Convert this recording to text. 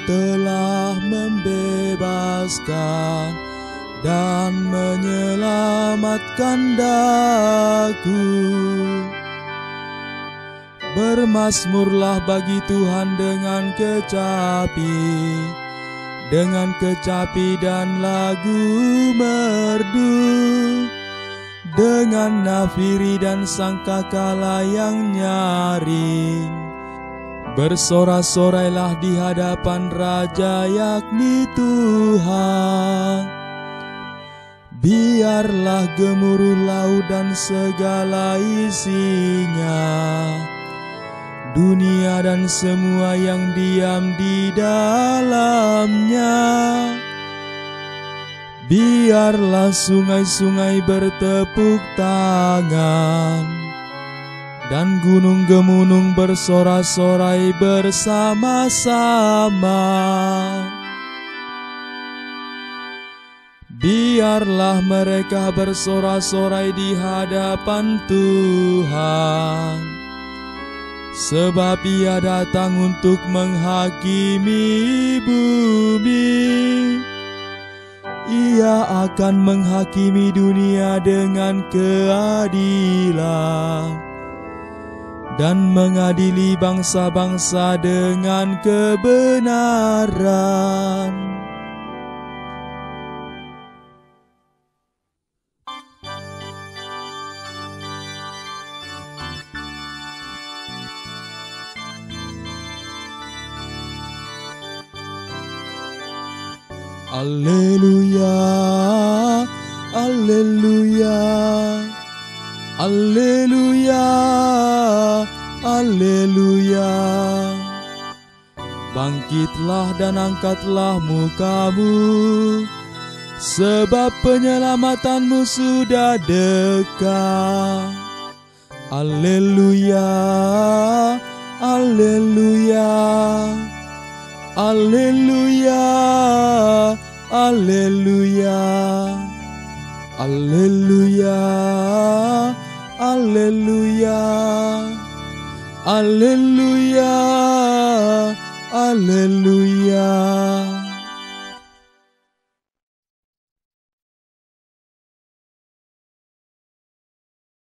telah membebaskan dan menyelamatkan daku. Bermazmurlah bagi Tuhan dengan kecapi dan lagu merdu, dengan nafiri dan sangkakala yang nyaring. Bersorak-sorailah di hadapan Raja, yakni Tuhan. Biarlah gemuruh laut dan segala isinya, dunia dan semua yang diam di dalamnya. Biarlah sungai-sungai bertepuk tangan, dan gunung-gemunung bersorak-sorai bersama-sama. Biarlah mereka bersorak-sorai di hadapan Tuhan, sebab Ia datang untuk menghakimi bumi. Ia akan menghakimi dunia dengan keadilan dan mengadili bangsa-bangsa dengan kebenaran. Alleluia, alleluia, alleluia, alleluia. Bangkitlah dan angkatlah mukamu, sebab penyelamatanmu sudah dekat. Alleluia, alleluia, alleluia, alleluia, alleluia, alleluia, alleluia, alleluia.